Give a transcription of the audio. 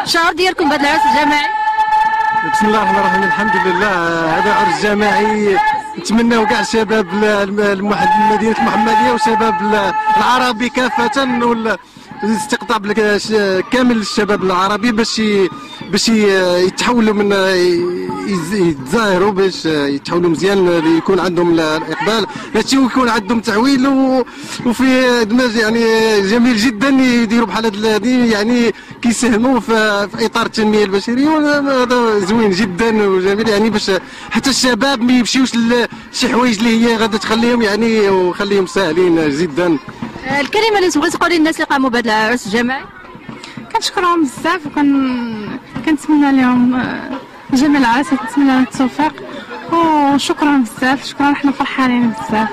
الشعور ديالكم بهذا العرس الجماعي؟ بسم الله الرحمن الرحيم. الحمد لله، هذا عرس جماعي نتمناو كاع شباب مدينه المحمديه وشباب العربي كافه والاستقطاب كامل الشباب العربي باش يتحولوا من يتظاهروا، باش يتحولوا مزيان، يكون عندهم الاقبال، هادشي ويكون عندهم تعويل وفي دماج يعني جميل جدا يديروا بحال هذه، يعني كيساهموا في اطار التنميه البشريه، وهذا زوين جدا وجميل، يعني باش حتى الشباب ما يمشيوش لشي حوايج اللي هي غادا تخليهم يعني وخليهم ساهلين جدا. الكلمه اللي تبغي تقولي للناس اللي قاموا بهذا العرس الجماعي؟ كنشكرهم بزاف كنتمنى لهم جميع العرس، كنتمنى لهم التوفيق وشكرا بزاف. شكرا، حنا فرحانين بزاف.